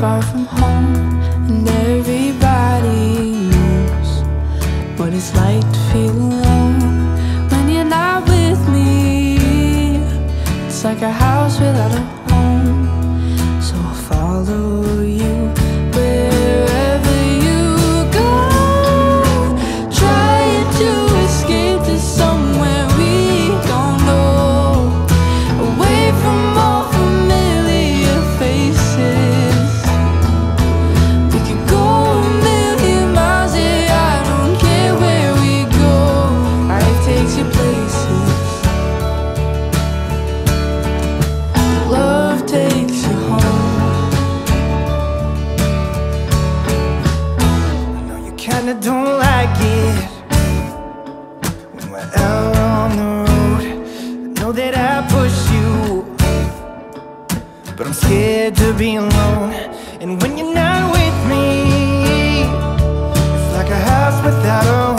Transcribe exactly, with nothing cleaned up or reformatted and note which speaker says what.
Speaker 1: far from home, and everybody knows what it's like to feel alone when you're not with me. It's like a house without a home, so I'll follow you wherever you go, trying to escape to somewhere we don't know, away from all familiar faces. We could go a million miles, yeah, I don't care where we go. Life takes you places, love takes you home.
Speaker 2: I know you kinda don't like it when we're out on the road. I know that I push you, but I'm scared to be alone. And when you're not with me, it's like a house without a